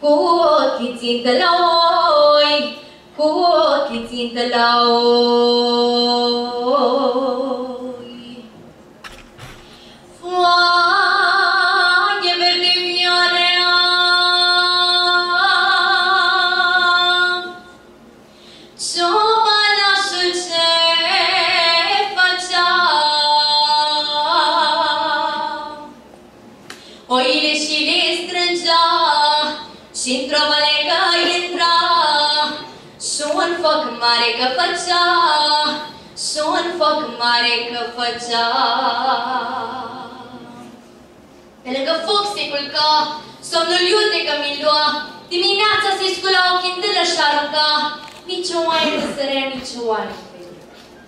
cu ochii țintă la oi, cu ochii țintă la oi. Foaie verde vioarea, ciobanașul ce făcea, oile și le strângea, și-ntr-o malecă intra, și-un foc mare că făcea, și-un foc mare că făcea. Pe lângă foc se culca, somnul iute că mi-l lua, dimineața se scula o chindelă și-arunca, nici o oaie nu sărea, nici o oaie nu vedea.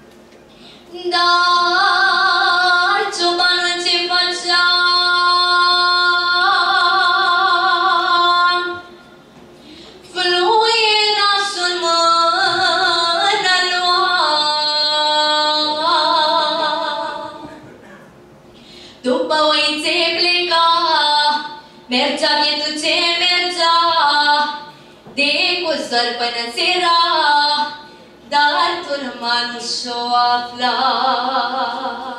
Dar ciobanul ce făcea, fluierașul mână lua, după oițe pleca, mergea bietul ce mergea, de cu zor până seara, dar turmanul și-o afla.